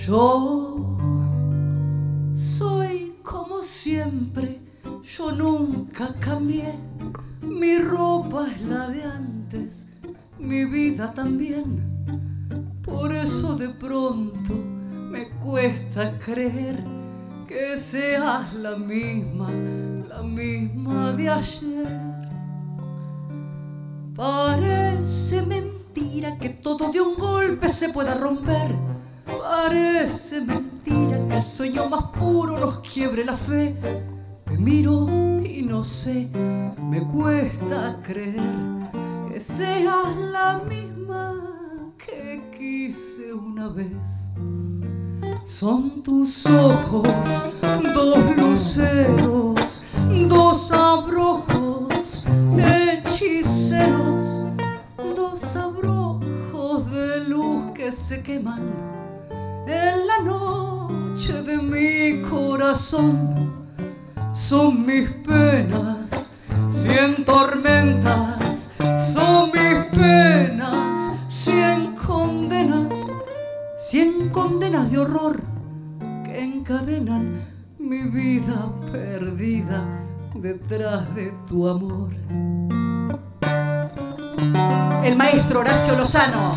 Yo soy como siempre, yo nunca cambié. Mi ropa es la de antes, mi vida también. Por eso de pronto me cuesta creer que seas la misma de ayer. Parece mentira que todo de un golpe se pueda romper. Parece mentira que el sueño más puro nos quiebre la fe. Te miro y no sé, me cuesta creer que seas la misma que quise una vez. Son tus ojos, dos luceros, dos abrojos hechiceros, dos abrojos de luz que se queman en la noche de mi corazón. Son mis penas, 100 tormentas, son mis penas, 100 condenas, 100 condenas de horror que encadenan mi vida perdida detrás de tu amor. El maestro Horacio Lozano.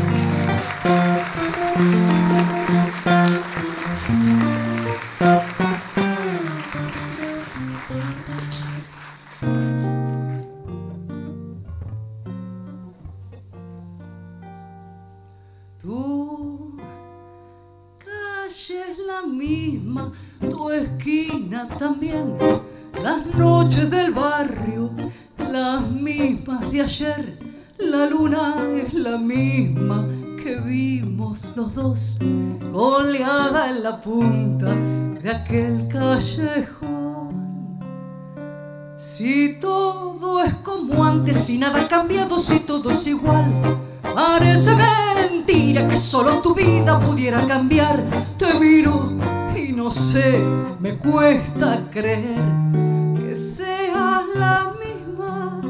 Tu calle es la misma, tu esquina también, las noches del barrio, las mismas de ayer. La luna es la misma que vimos los dos, colgada en la punta de aquel callejón. Si todo es como antes, si nada ha cambiado, si todo es igual, parece mentira que solo tu vida pudiera cambiar. Te miro y no sé, me cuesta creer que seas la misma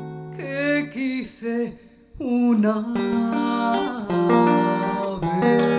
que quise una vez.